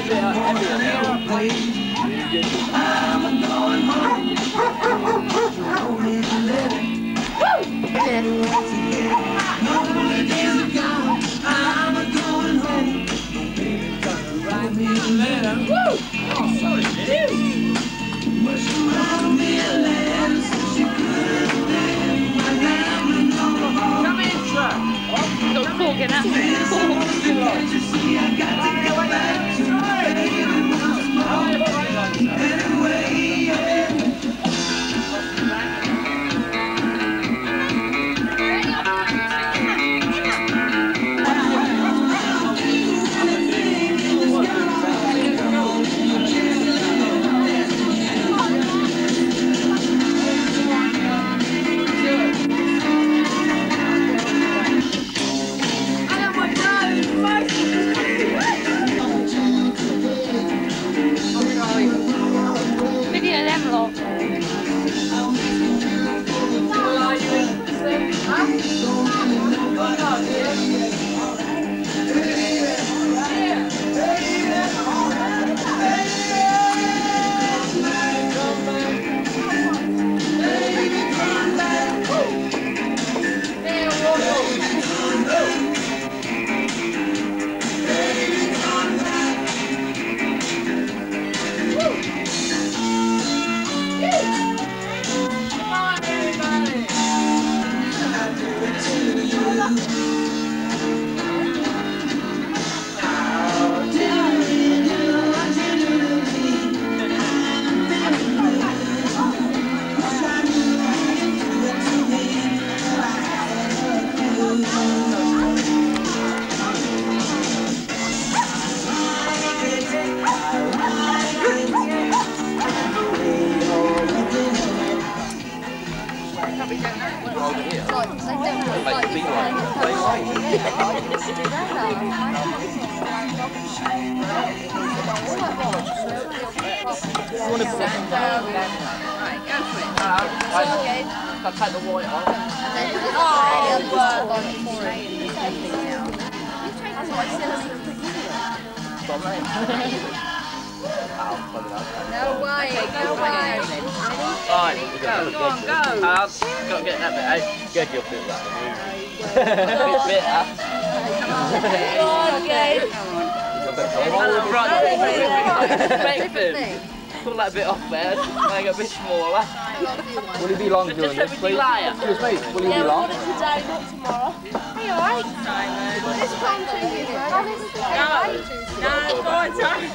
I'll take the white off. No way, no way. Right, go on, go. Got to get that bit out. Get your foot that. Bit bitter. Go on, Gabe. Pull that bit off there, make it a bit smaller. Will he be long doing this, please? Excuse me, will he be long? Yeah, today, not tomorrow. Are you alright? Let's come to you. No, go on, Simon.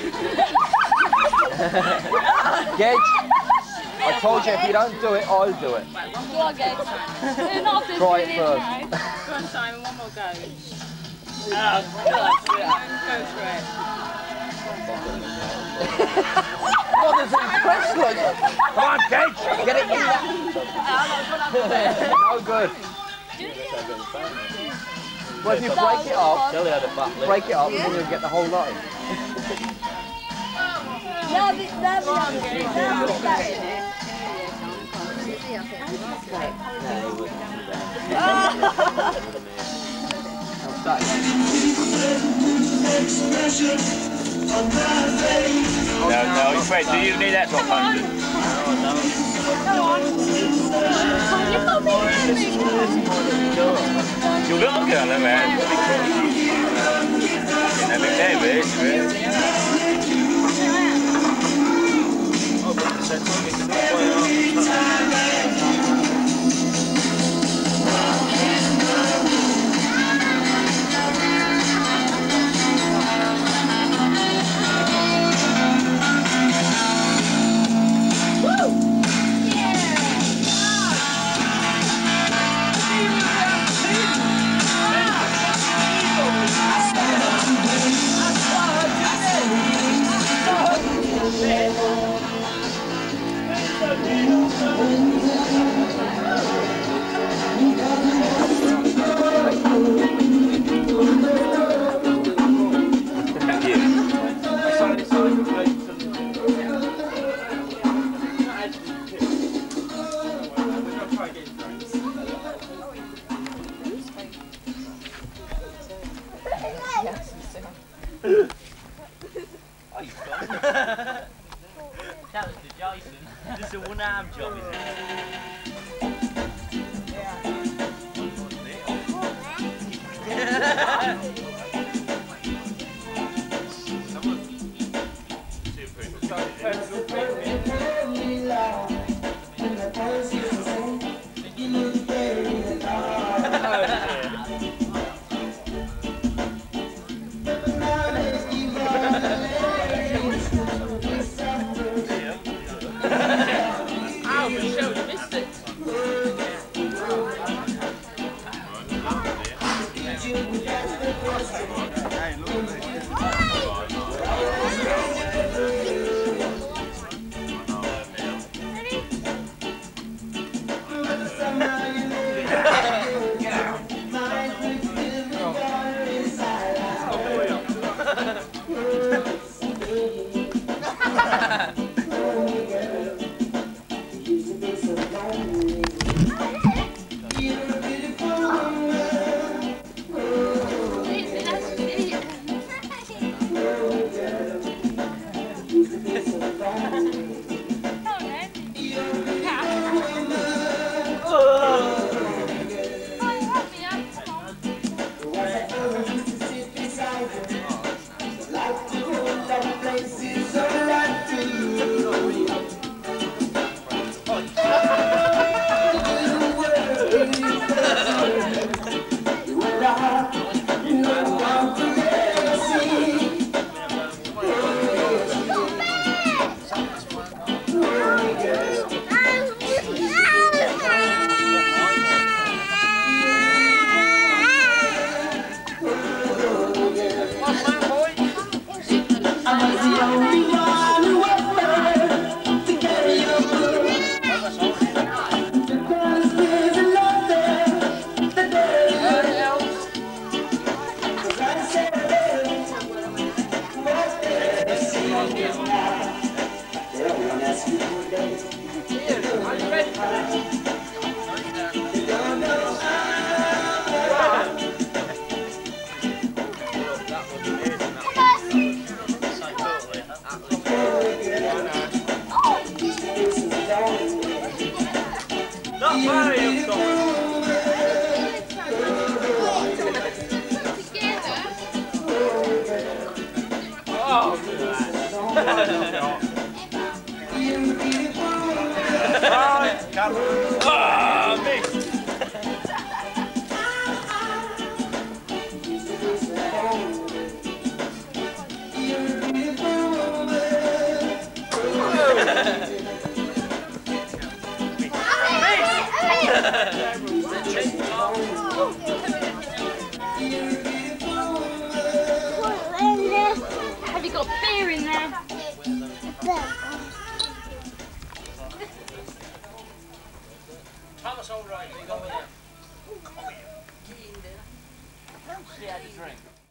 Gage, I told you if you don't do it, I'll do it. Go on, Gage. Try it first. Go on, Simon, one more go. Go for it. What does it press like? Come on, Gage, get it in there. No good. Well, if you break it up, and then you'll get the whole lot in. No, wait, do you need that for fun? You look good, man. Every day, Ow, Michelle, you missed it. Not far enough, Thomas. Oh, oh, missed. Have you got beer in there? Thomas, all right, you go with him. Come here. She had a drink.